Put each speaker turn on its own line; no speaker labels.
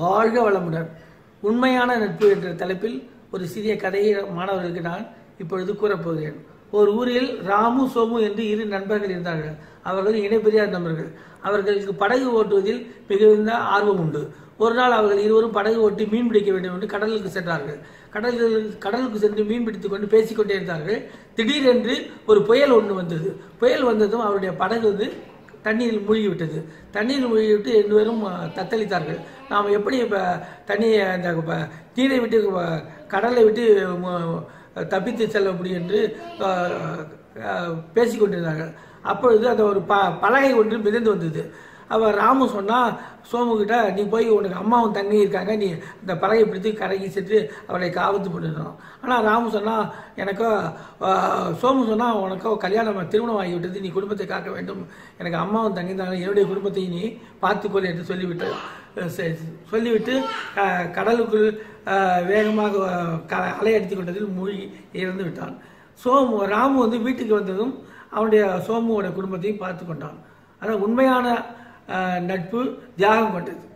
வாழ்க வளமுடன். உண்மையான நட்பு என்ற தலைப்பில் ஒரு சிறிய கதையை மாணவர்களுக்கு நான் இப்பொழுது கூறப்போகிறேன். ஒரு ஊரில் ராமு, சோமு என்று இரு நண்பர்கள் இருந்தார்கள். அவர்கள் இணைபிரியாத நண்பர்கள். அவர்களுக்கு படகு ஓட்டுவதில் மிகுந்த ஆர்வம் உண்டு. ஒரு நாள் அவர்கள் இருவரும் படகு ஓட்டி மீன் பிடிக்க வேண்டும் என்று கடலுக்கு சென்றார்கள். கடலுக்கு சென்று மீன் பிடித்துக் கொண்டு பேசிக்கொண்டே இருந்தார்கள். திடீரென்று ஒரு புயல் ஒன்று வந்தது. புயல் வந்ததும் அவருடைய படகு தண்ணீரில் மூழ்கிவிட்டது. தண்ணீரில் மூழ்கிவிட்டு ரெண்டு பேரும் தத்தளித்தார்கள். நாம் எப்படி இப்போ தண்ணியை அந்த நீரை விட்டு கடலை விட்டு தப்பித்து செல்ல முடியும் என்று பேசிக்கொண்டிருந்தார்கள். அப்பொழுது அந்த ஒரு பலகை ஒன்று மிதந்து வந்தது. அவர் ராமு சொன்னால் சோமுகிட்ட, நீ போய் உனக்கு அம்மாவும் தங்கி இருக்காங்க, நீ இந்த பலகை பிடித்து கரைக்கு சென்று அவளை காவத்து பண்ணிடணும். ஆனால் ராமு சொன்னால் சோமு சொன்னால் உனக்கோ திருமணம் ஆகிவிட்டது, நீ குடும்பத்தை காக்க வேண்டும், எனக்கு அம்மாவும் தங்கி இருந்தாங்க, என்னுடைய குடும்பத்தை நீ பார்த்துக்கொள் என்று சொல்லிவிட்டு கடலுக்குள் வேகமாக அலையடித்து கொண்டதில் மூழ்கி இறந்து விட்டான். ராமு வீட்டுக்கு வந்ததும் அவனுடைய சோமுவோட குடும்பத்தையும் பார்த்து கொண்டான். ஆனால் உண்மையான நட்பு தியாகம் கொண்டது.